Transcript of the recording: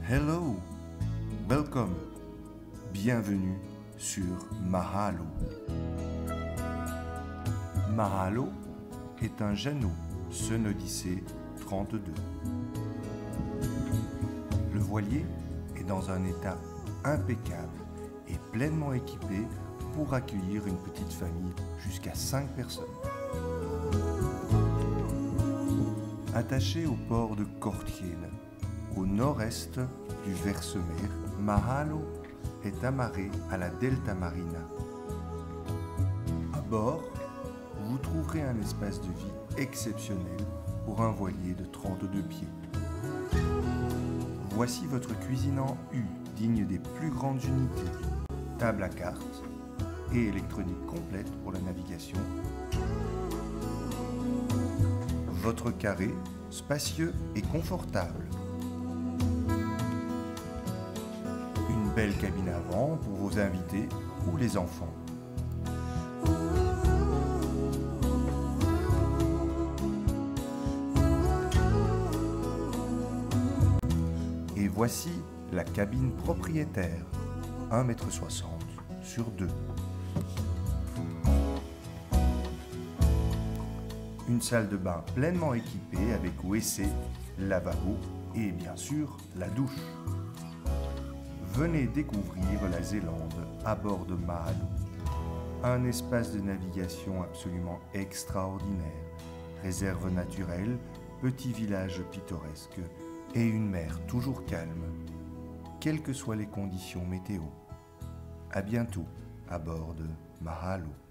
Hello, welcome, bienvenue sur Mahalo. Mahalo est un Jeannot Sun Odyssey 32. Le voilier est dans un état impeccable et pleinement équipé pour accueillir une petite famille jusqu'à 5 personnes. Attaché au port de Kortiel, au nord-est du Versemer, Mahalo est amarré à la Delta Marina. À bord, vous trouverez un espace de vie exceptionnel pour un voilier de 32 pieds. Voici votre cuisine en U, digne des plus grandes unités, table à cartes et électronique complète pour la navigation. Votre carré, spacieux et confortable. Une belle cabine avant pour vos invités ou les enfants. Et voici la cabine propriétaire, 1,60 m sur 2. Une salle de bain pleinement équipée avec WC, lavabo et bien sûr la douche. Venez découvrir la Zélande à bord de Mahalo. Un espace de navigation absolument extraordinaire, réserve naturelle, petit village pittoresque et une mer toujours calme, quelles que soient les conditions météo. À bientôt à bord de Mahalo.